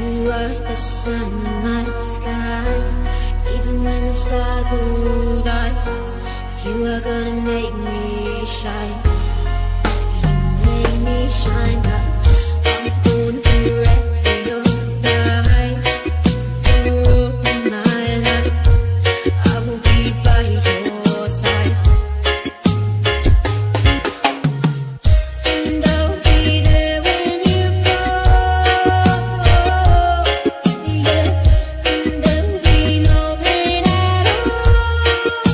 You are the sun in my sky. Even when the stars will die, you are gonna make me shine. You make me shine, 'cause I'm born to wreck your life. For all my life, I will be by your side. And I'll be there when you fall, yeah. And there'll be no pain at all.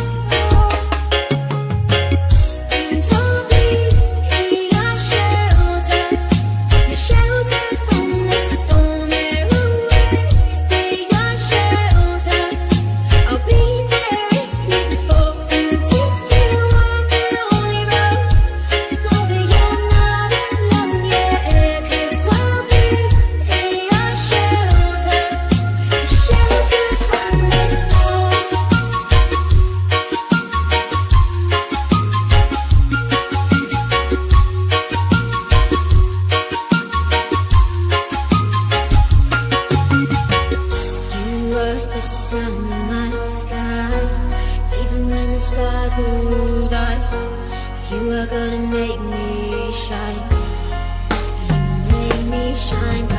And I'll be your shelter from the storm. There will always be your shelter. I'll be there if you fall, and if you walk a lonely road, know that you're not alone, yeah. 'Cause I'll be your shelter from the storm. You are the sun in my sky. Even when the stars will die, you are gonna make me shine. You make me shine.